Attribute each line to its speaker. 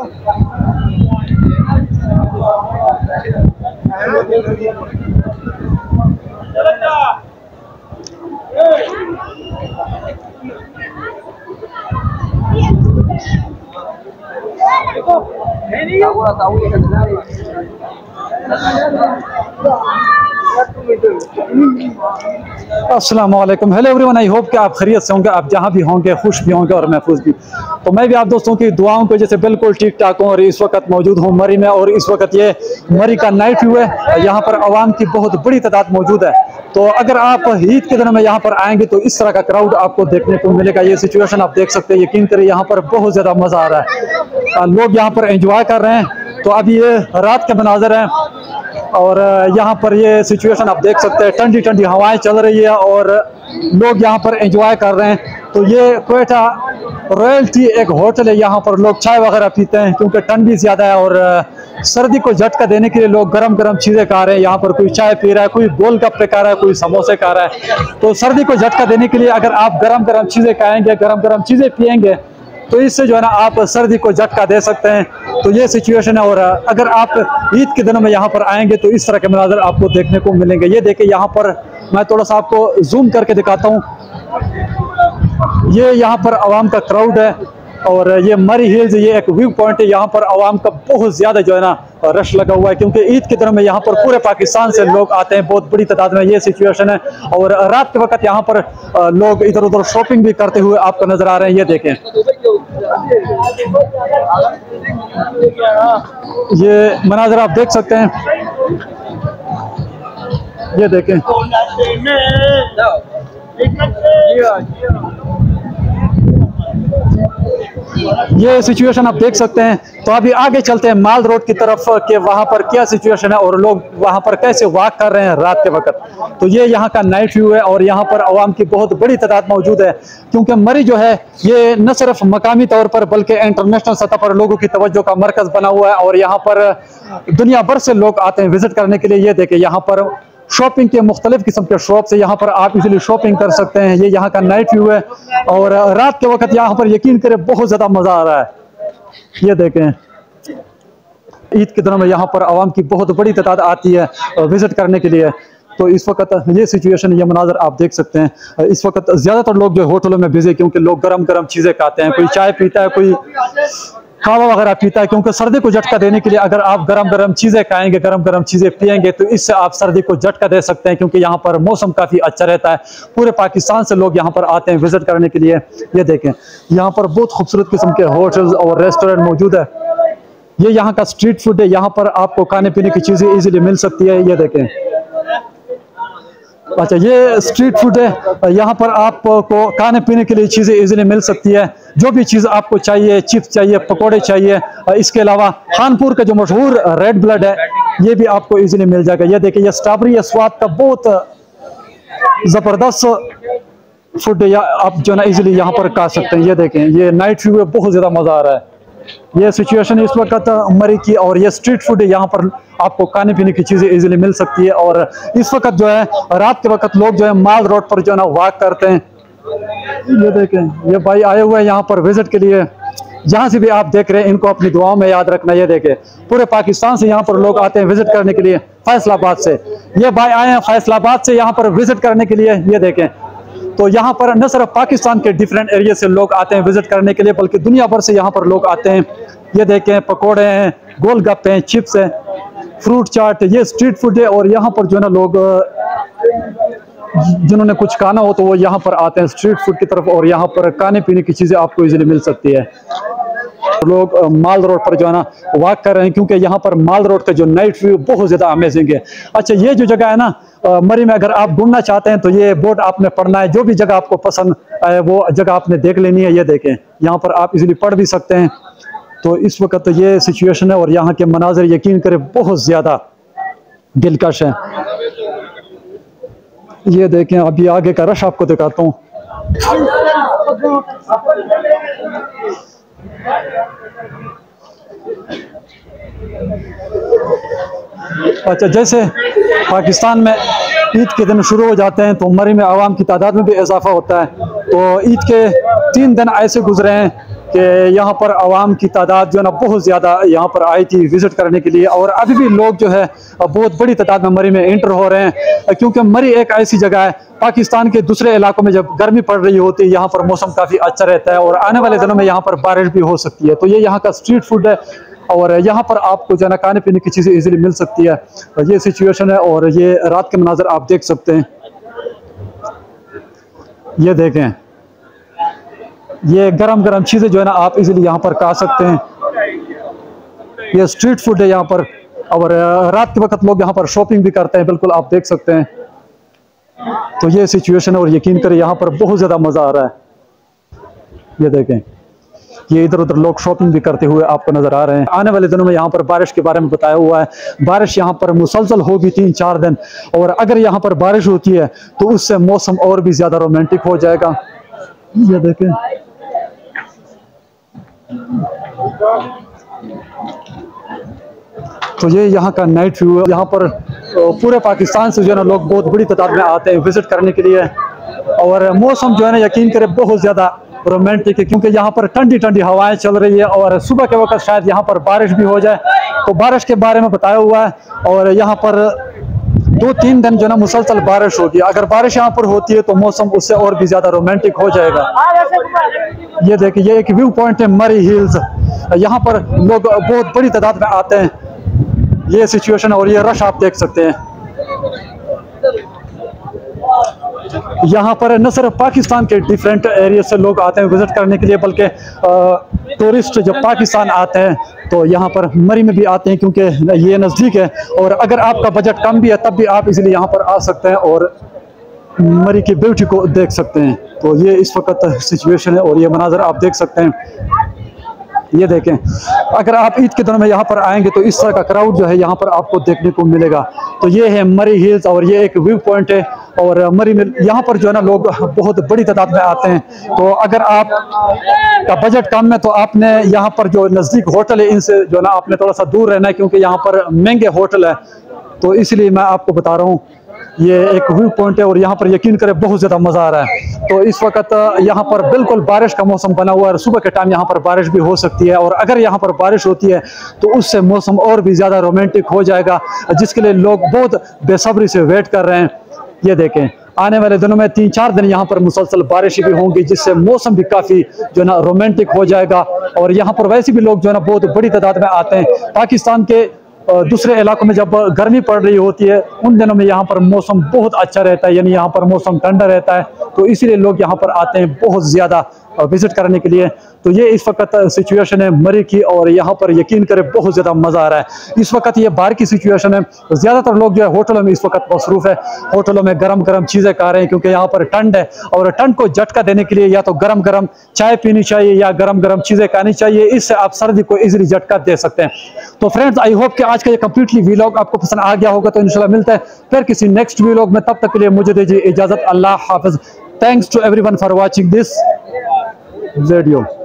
Speaker 1: अस्सलाम वालेकुम, hello everyone. I hope कि आप खैरियत से होंगे, आप जहां भी होंगे खुश भी होंगे और महफूज भी। तो मैं भी आप दोस्तों की दुआओं को जैसे बिल्कुल ठीक ठाक हूँ और इस वक्त मौजूद हूँ मरी में। और इस वक्त ये मरी का नाइट व्यू है, यहाँ पर आवाम की बहुत बड़ी तादाद मौजूद है। तो अगर आप ईद के दिनों में यहाँ पर आएंगे तो इस तरह का क्राउड आपको देखने को मिलेगा। ये सिचुएशन आप देख सकते हैं, यकीन करिए यहाँ पर बहुत ज़्यादा मज़ा आ रहा है, लोग यहाँ पर एंजॉय कर रहे हैं। तो अभी ये रात के मनाजर हैं और यहाँ पर ये सिचुएशन आप देख सकते हैं, ठंडी ठंडी हवाएं चल रही है और लोग यहाँ पर एंजॉय कर रहे हैं। तो ये क्वेटा रॉयल्टी एक होटल है, यहाँ पर लोग चाय वगैरह पीते हैं क्योंकि ठंड भी ज़्यादा है और सर्दी को झटका देने के लिए लोग गरम गरम चीज़ें खा रहे हैं। यहाँ पर कोई चाय पी रहा है, कोई गोलगप्पे खा रहा है, कोई समोसे खा रहा है। तो सर्दी को झटका देने के लिए अगर आप गरम गरम चीज़ें खाएंगे, गरम गरम चीज़ें पियेंगे तो इससे जो है ना आप सर्दी को झटका दे सकते हैं। तो ये सिचुएशन है। और अगर आप ईद के दिनों में यहाँ पर आएंगे तो इस तरह के मंजर आपको देखने को मिलेंगे। ये देखिए यहाँ पर मैं थोड़ा सा आपको जूम करके दिखाता हूँ। ये यहाँ पर आवाम का क्राउड है और ये मरी हिल्स ये एक व्यू पॉइंट है। यहाँ पर आवाम का बहुत ज़्यादा जो है ना रश लगा हुआ है क्योंकि ईद के दिनों में यहाँ पर पूरे पाकिस्तान से लोग आते हैं, बहुत बड़ी तादाद में। ये सिचुएशन है और रात के वक्त यहाँ पर लोग इधर उधर शॉपिंग भी करते हुए आपको नजर आ रहे हैं। ये देखें, ये मनाजर आप देख सकते हैं, ये देखें। ये सिचुएशन आप देख सकते हैं। तो अभी आगे चलते हैं माल रोड की तरफ के वहाँ पर क्या सिचुएशन है और लोग वहाँ पर कैसे वॉक कर रहे हैं रात के वक्त। तो ये यहाँ का नाइट व्यू है और यहाँ पर आवाम की बहुत बड़ी तादाद मौजूद है क्योंकि मरी जो है ये न सिर्फ मकामी तौर पर बल्कि इंटरनेशनल सतह पर लोगों की तवज्जो का मरकज बना हुआ है और यहाँ पर दुनिया भर से लोग आते हैं विजिट करने के लिए। ये देखें, यहाँ पर शॉपिंग के मुख्तलिफ किस्म के शॉप से यहाँ पर आप इजीली शॉपिंग कर सकते हैं। ये यहाँ का नाइट व्यू है और रात के वक्त यहाँ पर यकीन करें बहुत ज़्यादा मज़ा आ रहा है। ये देखें, ईद के दिनों में यहाँ पर आवाम की बहुत बड़ी तादाद आती है विजिट करने के लिए। तो इस वक्त ये सिचुएशन, ये मनाजर आप देख सकते हैं। इस वक्त ज़्यादातर लोग जो होटलों में बिजी क्योंकि लोग गरम गरम चीज़ें खाते हैं, कोई चाय पीता है, कोई खावा वगैरह पीता है क्योंकि सर्दी को झटका देने के लिए अगर आप गरम गरम चीज़ें खाएंगे, गरम गरम चीज़ें पियेंगे तो इससे आप सर्दी को झटका दे सकते हैं क्योंकि यहाँ पर मौसम काफ़ी अच्छा रहता है। पूरे पाकिस्तान से लोग यहाँ पर आते हैं विजिट करने के लिए। ये देखें, यहाँ पर बहुत खूबसूरत किस्म के होटल्स और रेस्टोरेंट मौजूद है। ये यहाँ का स्ट्रीट फूड है, यहाँ पर आपको खाने पीने की चीज़ें ईजिली मिल सकती है। ये देखें, अच्छा ये स्ट्रीट फूड है, यहाँ पर आपको खाने पीने के लिए चीज़ें इजीली मिल सकती है। जो भी चीज़ आपको चाहिए, चिप्स चाहिए, पकोड़े चाहिए, इसके अलावा खानपुर का जो मशहूर रेड ब्लड है ये भी आपको इजीली मिल जाएगा। ये देखिए, ये स्ट्रॉबेरी या स्वाद का बहुत ज़बरदस्त फूड है, या आप जो ना इजीली यहाँ पर खा सकते हैं। ये देखें, ये नाइट व्यू है, बहुत ज़्यादा मज़ा आ रहा है। ये सिचुएशन इस वक्त मरी की और ये स्ट्रीट फूड है, यहाँ पर आपको खाने पीने की चीज़ें इजीली मिल सकती है। और इस वक्त जो है रात के वक्त लोग जो है माल रोड पर जो है ना वॉक करते हैं। ये देखें, ये भाई आए हुए हैं यहाँ पर विजिट के लिए। जहाँ से भी आप देख रहे हैं इनको अपनी दुआओं में याद रखना। ये देखें, पूरे पाकिस्तान से यहाँ पर लोग आते हैं विजिट करने के लिए, फैसलाबाद से। ये भाई आए हैं फैसलाबाद से यहाँ पर विजिट करने के लिए। ये देखें, तो यहाँ पर न सिर्फ पाकिस्तान के डिफरेंट एरिया से लोग आते हैं विजिट करने के लिए बल्कि दुनिया भर से यहाँ पर लोग आते हैं। ये देखें, पकोड़े हैं, गोलगप्पे हैं, चिप्स हैं, फ्रूट चाट, ये स्ट्रीट फूड है। और यहाँ पर जो है ना लोग जिन्होंने कुछ खाना हो तो वो यहाँ पर आते हैं स्ट्रीट फूड की तरफ और यहाँ पर खाने पीने की चीज़ें आपको इजीली मिल सकती है। लोग माल रोड पर जो है ना वॉक कर रहे हैं क्योंकि यहाँ पर माल रोड का जो नाइट व्यू बहुत ज़्यादा अमेजिंग है। अच्छा, ये जो जगह है ना मरी में, अगर आप घूमना चाहते हैं तो ये बोर्ड आपने पढ़ना है। जो भी जगह आपको पसंद आए वो जगह आपने देख लेनी है। ये देखें, यहाँ पर आप इजीली पढ़ भी सकते हैं। तो इस वक्त ये सिचुएशन है और यहाँ के मनाजर यकीन करें बहुत ज़्यादा दिलकश है। ये देखें, अभी आगे का रश आपको दिखाता हूँ। अच्छा, जैसे पाकिस्तान में ईद के दिन शुरू हो जाते हैं तो मरी में आवाम की तादाद में भी इजाफा होता है। तो ईद के 3 दिन ऐसे गुजरे हैं कि यहाँ पर आवाम की तादाद जो है ना बहुत ज़्यादा यहाँ पर आई थी विज़िट करने के लिए, और अभी भी लोग जो है बहुत बड़ी तादाद में मरी में एंटर हो रहे हैं, क्योंकि मरी एक ऐसी जगह है, पाकिस्तान के दूसरे इलाकों में जब गर्मी पड़ रही होती है यहाँ पर मौसम काफ़ी अच्छा रहता है, और आने वाले दिनों में यहाँ पर बारिश भी हो सकती है। तो ये यहाँ का स्ट्रीट फूड है, और यहाँ पर आपको जो है ना खाने पीने की चीज़ें इजीली मिल सकती है। ये सिचुएशन है, और ये रात के मनाजर आप देख सकते हैं। ये देखें, ये गरम गरम चीज़ें जो है ना आप इजीली यहाँ पर खा सकते हैं। ये स्ट्रीट फूड है यहाँ पर, और रात के वक्त लोग यहाँ पर शॉपिंग भी करते हैं, बिल्कुल आप देख सकते हैं। तो ये सिचुएशन है, और यकीन करें यहाँ पर बहुत ज़्यादा मज़ा आ रहा है। ये देखें, ये इधर उधर लोग शॉपिंग भी करते हुए आपको नजर आ रहे हैं। आने वाले दिनों में यहाँ पर बारिश के बारे में बताया हुआ है। बारिश यहाँ पर मुसलसल होगी 3-4 दिन, और अगर यहाँ पर बारिश होती है तो उससे मौसम और भी ज्यादा रोमांटिक हो जाएगा। ये देखें, तो ये यहाँ का नाइट व्यू है। यहाँ पर पूरे पाकिस्तान से जो है ना लोग बहुत बड़ी तादाद में आते हैं विजिट करने के लिए, और मौसम जो है ना यकीन करें बहुत ज्यादा रोमांटिक है, क्योंकि यहाँ पर ठंडी ठंडी हवाएं चल रही है, और सुबह के वक्त शायद यहाँ पर बारिश भी हो जाए। तो बारिश के बारे में बताया हुआ है, और यहाँ पर 2-3 दिन जो है ना मुसलसल बारिश होगी। अगर बारिश यहाँ पर होती है तो मौसम उससे और भी ज्यादा रोमांटिक हो जाएगा। ये देखिए, ये एक व्यू पॉइंट है मरी हिल्स। यहाँ पर लोग बहुत बड़ी तादाद में आते हैं। ये सिचुएशन, और ये रश आप देख सकते हैं। यहाँ पर न सिर्फ पाकिस्तान के डिफरेंट एरिया से लोग आते हैं विजिट करने के लिए, बल्कि टूरिस्ट जब पाकिस्तान आते हैं तो यहाँ पर मरी में भी आते हैं, क्योंकि ये नज़दीक है। और अगर आपका बजट कम भी है तब भी आप इजीली यहाँ पर आ सकते हैं और मरी की ब्यूटी को देख सकते हैं। तो ये इस वक्त सिचुएशन है, और ये मनाजर आप देख सकते हैं। ये देखें, अगर आप ईद के दिनों में यहाँ पर आएंगे तो इस तरह का क्राउड जो है यहाँ पर आपको देखने को मिलेगा। तो ये है मरी हिल्स, और ये एक व्यू पॉइंट है, और मरी में यहाँ पर जो है ना लोग बहुत बड़ी तादाद में आते हैं। तो अगर आप का बजट कम है तो आपने यहाँ पर जो नज़दीक होटल है इनसे जो है ना आपने थोड़ा सा दूर रहना है, क्योंकि यहाँ पर महंगे होटल है। तो इसलिए मैं आपको बता रहा हूँ, ये एक व्यू पॉइंट है, और यहाँ पर यकीन करें बहुत ज़्यादा मज़ा आ रहा है। तो इस वक्त यहाँ पर बिल्कुल बारिश का मौसम बना हुआ है, और सुबह के टाइम यहाँ पर बारिश भी हो सकती है, और अगर यहाँ पर बारिश होती है तो उससे मौसम और भी ज़्यादा रोमांटिक हो जाएगा, जिसके लिए लोग बहुत बेसब्री से वेट कर रहे हैं। ये देखें, आने वाले दिनों में 3-4 दिन यहाँ पर मुसलसल बारिश भी होंगी, जिससे मौसम भी काफ़ी जो है ना रोमांटिक हो जाएगा। और यहाँ पर वैसे भी लोग जो है ना बहुत बड़ी तादाद में आते हैं। पाकिस्तान के दूसरे इलाकों में जब गर्मी पड़ रही होती है उन दिनों में यहाँ पर मौसम बहुत अच्छा रहता है, यानी यहाँ पर मौसम ठंडा रहता है। तो इसीलिए लोग यहाँ पर आते हैं बहुत ज़्यादा विजिट करने के लिए। तो ये इस वक्त सिचुएशन है मरी की, और यहाँ पर यकीन करें बहुत ज़्यादा मज़ा आ रहा है। इस वक्त ये बाहर की सिचुएशन है, ज़्यादातर लोग जो है होटलों में इस वक्त मसरूफ़ है। होटलों में गरम गरम चीज़ें खा रहे हैं, क्योंकि यहाँ पर ठंड है, और ठंड को झटका देने के लिए या तो गरम गरम चाय पीनी चाहिए या गरम गरम चीज़ें खानी चाहिए। इससे आप सर्दी को ईजिली झटका दे सकते हैं। तो फ्रेंड्स, आई होप कि आज का ये कंप्लीटली व्लॉग आपको पसंद आ गया होगा। तो इंशाल्लाह मिलता है फिर किसी नेक्स्ट व्लॉग में, तब तक के लिए मुझे दीजिए इजाज़त। अल्लाह हाफ़िज़। Thanks to everyone for watching this video.